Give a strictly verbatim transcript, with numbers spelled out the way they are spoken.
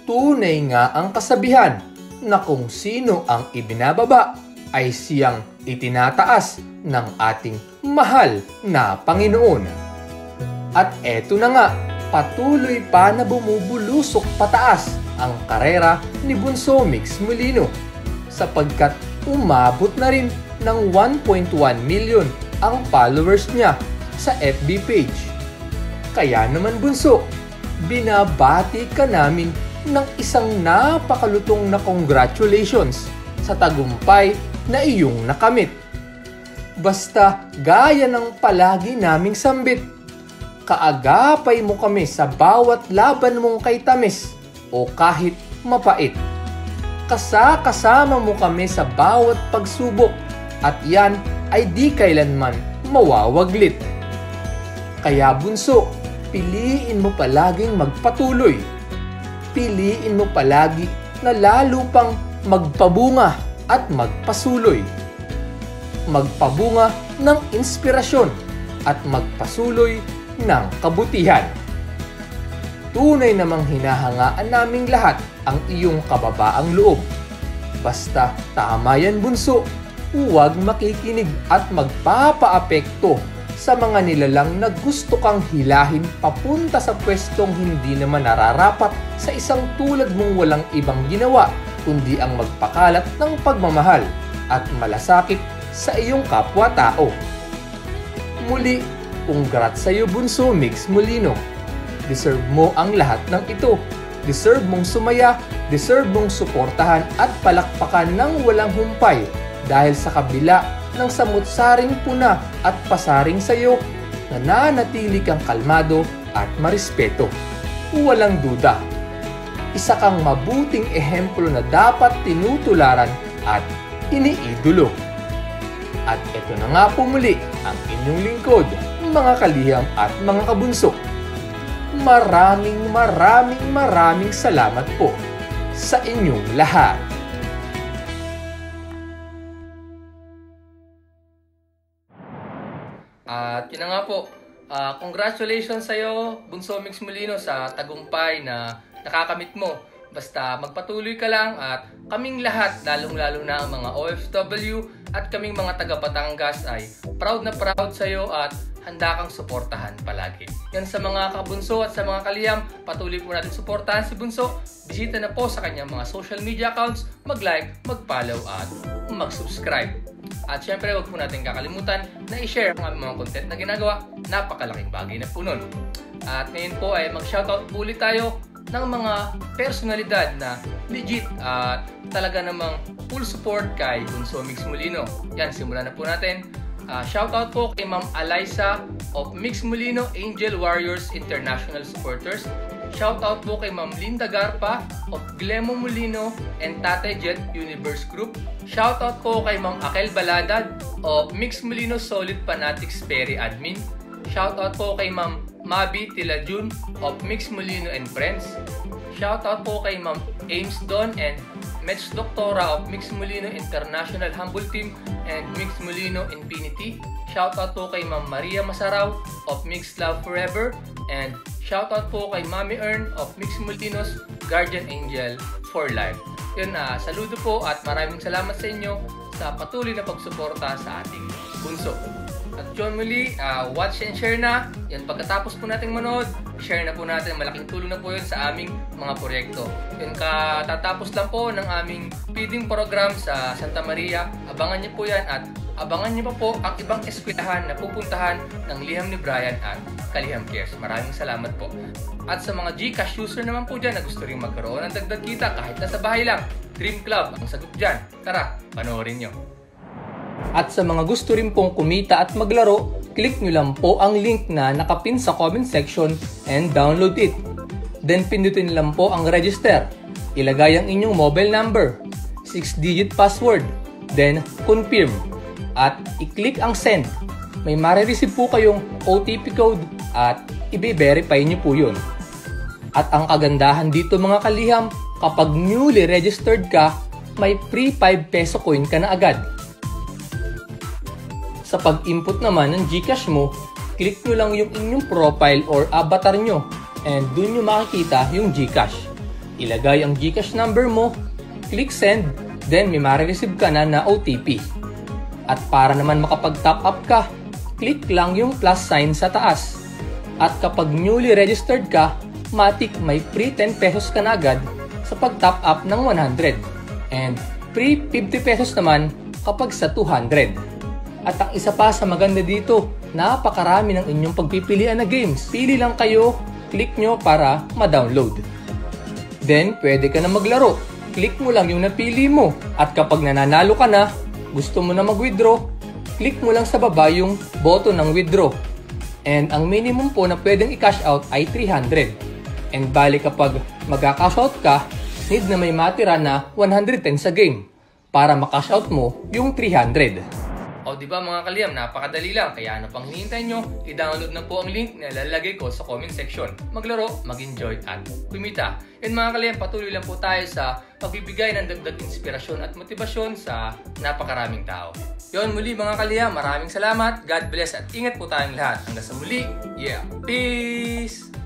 Tunay nga ang kasabihan na kung sino ang ibinababa ay siyang itinataas ng ating mahal na Panginoon. At eto na nga, patuloy pa na bumubulusok pataas ang karera ni Bunso Mix Molino sapagkat umabot na rin ng one point one million ang followers niya sa F B page. Kaya naman Bunso, binabati ka namin ng isang napakalutong na congratulations sa tagumpay na iyong nakamit. Basta gaya ng palagi naming sambit, kaagapay mo kami sa bawat laban mong kay tamis o kahit mapait. Kasakasama mo kami sa bawat pagsubok at yan ay di kailanman mawawaglit. Kaya Bunso, piliin mo palaging magpatuloy. Piliin mo palagi na lalo pang magpabunga at magpasuloy. Magpabunga ng inspirasyon at magpasuloy ng kabutihan. Tunay namang hinahangaan naming lahat ang iyong kababaang loob. Basta tama yan Bunso, huwag makikinig at magpapaapekto sa mga nilalang na gusto kang hilahin papunta sa pwestong hindi naman nararapat sa isang tulad mong walang ibang ginawa kundi ang magpakalat ng pagmamahal at malasakit sa iyong kapwa-tao. Muli, congrats sa iyo Bunso Mix Molino. Deserve mo ang lahat ng ito. Deserve mong sumaya, deserve mong suportahan at palakpakan ng walang humpay dahil sa kabila ng samut-saring puna at pasaring sa iyo, nananatili kang kalmado at marespeto. Walang duda, isa kang mabuting ehemplo na dapat tinutularan at iniidolo. At ito na nga po muli ang inyong lingkod, mga kaliham at mga kabunso. Maraming maraming maraming salamat po sa inyong lahat. At yun na nga po, uh, congratulations sa iyo, Bunso Mix Molino, sa tagumpay na nakakamit mo. Basta magpatuloy ka lang at kaming lahat, lalong-lalo na ang mga O F W at kaming mga taga-Batangas ay proud na proud sa iyo at handa kang suportahan palagi. Yan sa mga kabunso at sa mga kaliham, patuloy po natin suportahan si Bunso. Bisita na po sa kanyang mga social media accounts, mag-like, mag-follow at mag-subscribe. At syempre, huwag po natin kakalimutan na i-share ang aming mga content na ginagawa. Napakalaking bagay na po nun. At ngayon po ay mag-shoutout po ulit tayo ng mga personalidad na legit at talaga namang full support kay Bunso Mix Molino. Yan, simulan na po natin. Uh, shoutout po kay Ma'am Alyssa of Mix Molino Angel Warriors International Supporters. Shoutout po kay Ma'am Linda Garpa of Glemo Molino and Tate Jet Universe Group. Shoutout po kay Ma'am Akel Baladad of Mix Molino Solid Fanatics Perry Admin. Shoutout po kay Ma'am Mabi Tilajun of Mix Molino and Friends. Shoutout po kay Ma'am Ames Don and Mets Doctora of Mix Molino International Humble Team and Mix Molino Infinity. Shoutout po kay Ma'am Maria Masaraw of Mix Love Forever. And shoutout po kay Mami Ern of Mix Molino's Guardian Angel for Life. Yun na, uh, saludo po at maraming salamat sa inyo sa patuloy na pagsuporta sa ating bunso. At yun muli, uh, watch and share na. Yan, pagkatapos po nating manood, share na po natin. Malaking tulong na po yun sa aming mga proyekto. Yun, katatapos lang po ng aming feeding program sa Santa Maria. Abangan niyo po yan at abangan niyo pa po ang ibang eskwelahan na pupuntahan ng Liham ni Brian at Kaliham Cares. Maraming salamat po. At sa mga GCash user naman po dyan na gusto rin magkaroon ng dagdag kita kahit nasa bahay lang, Dream Club ang sagot dyan. Tara, panoorin nyo. At sa mga gusto rin pong kumita at maglaro, click nyo lang po ang link na nakapin sa comment section and download it. Then pindutin lang po ang register. Ilagay ang inyong mobile number, six digit password, then confirm. At i-click ang send. May marireceive po kayong O T P code at i-verify nyo po yun. At ang kagandahan dito mga kaliham, kapag newly registered ka, may free five peso coin ka na agad. Sa pag-input naman ng GCash mo, click nyo lang yung inyong profile or avatar nyo and dun nyo makikita yung GCash. ilagay ang GCash number mo, click send, then may marireceive ka na na O T P. At para naman makapag-top up ka, click lang yung plus sign sa taas. At kapag newly registered ka, matik may free ten pesos ka na agad sa pag-top up ng one hundred. And free fifty pesos naman kapag sa two hundred. At ang isa pa sa maganda dito, napakarami ng inyong pagpipilian na games. Pili lang kayo, click nyo para ma-download. Then, pwede ka na maglaro. Click mo lang yung napili mo. At kapag nananalo ka na, gusto mo na mag-withdraw, click mo lang sa baba yung button ng withdraw. And ang minimum po na pwedeng i-cash out ay three hundred. And bali kapag mag-cash out ka, need na may matira na one hundred ten sa game para ma-cash out mo yung three hundred. O di ba mga kaliyam, napakadali lang. Kaya ano pang hinihintay nyo, i-download na po ang link na lalagay ko sa comment section. Maglaro, mag-enjoy at kumita. And mga kaliyam, patuloy lang po tayo sa pagbibigay ng dagdag inspirasyon at motibasyon sa napakaraming tao. Yon muli mga kaliyam, maraming salamat, God bless at ingat po tayong lahat. Hanggang sa muli, yeah, peace!